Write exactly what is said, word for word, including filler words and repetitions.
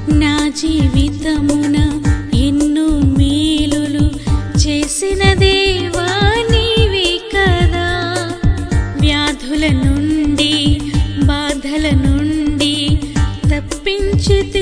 నా జీవితమున ఎన్నో మేలులు చేసిన దేవా నీవే కదా. వ్యాధుల నుండి బాధల నుండి తప్పించి